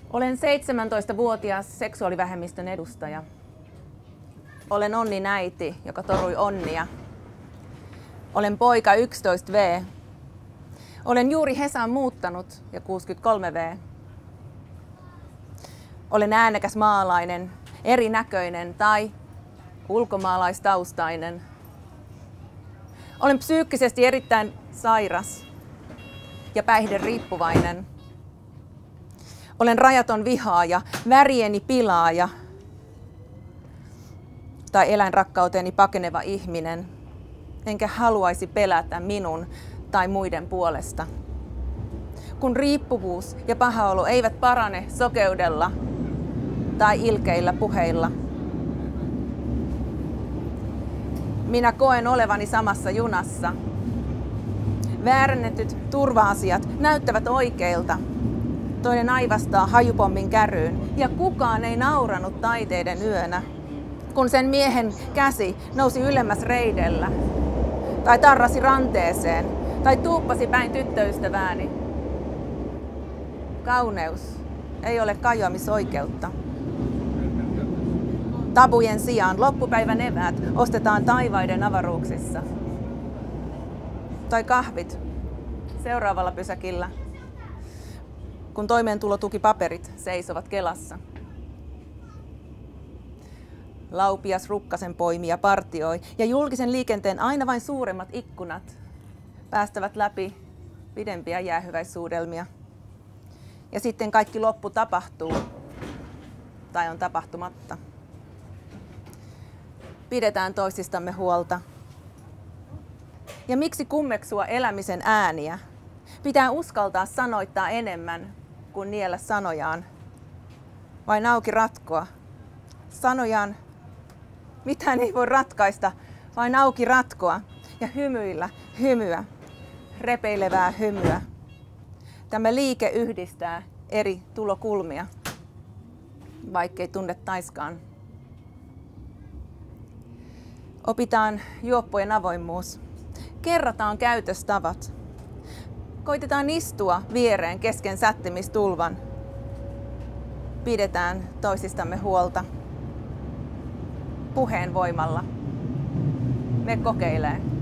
Olen 17-vuotias seksuaalivähemmistön edustaja. Olen Onnin äiti, joka torui onnia. Olen poika 11V. Olen juuri Hesaan muuttanut ja 63V. Olen äänekäs maalainen, erinäköinen tai ulkomaalaistaustainen. Olen psyykkisesti erittäin sairas ja päihderiippuvainen. Olen rajaton vihaaja, värieni pilaaja tai eläinrakkauteeni pakeneva ihminen, enkä haluaisi pelätä minun tai muiden puolesta. Kun riippuvuus ja pahaolo eivät parane sokeudella tai ilkeillä puheilla. Minä koen olevani samassa junassa. Väärännetyt turva-asiat näyttävät oikeilta. Toinen aivastaa hajupommin käryyn ja kukaan ei nauranut taiteiden yönä, kun sen miehen käsi nousi ylemmäs reidellä tai tarrasi ranteeseen tai tuuppasi päin tyttöystävääni. Kauneus ei ole kajoamisoikeutta. Tabujen sijaan loppupäivän eväät ostetaan taivaiden avaruuksissa. Tai kahvit seuraavalla pysäkillä, kun toimeentulotukipaperit seisovat Kelassa. Laupias rukkasen poimija partioi ja julkisen liikenteen aina vain suuremmat ikkunat päästävät läpi pidempiä jäähyväissuudelmia. Ja sitten kaikki loppu tapahtuu tai on tapahtumatta. Pidetään toisistamme huolta. Ja miksi kummeksua elämisen ääniä? Pitää uskaltaa sanoittaa enemmän kuin niellä sanojaan. Vain auki ratkoa. Sanojaan mitään ei voi ratkaista, vain auki ratkoa ja hymyillä hymyä, repeilevää hymyä. Tämä liike yhdistää eri tulokulmia, vaikkei tunnettaiskaan. Opitaan juoppojen avoimuus. Kerrataan käytöstavat. Koitetaan istua viereen kesken sättimistulvan. Pidetään toisistamme huolta. Puheen voimalla. Me kokeilee.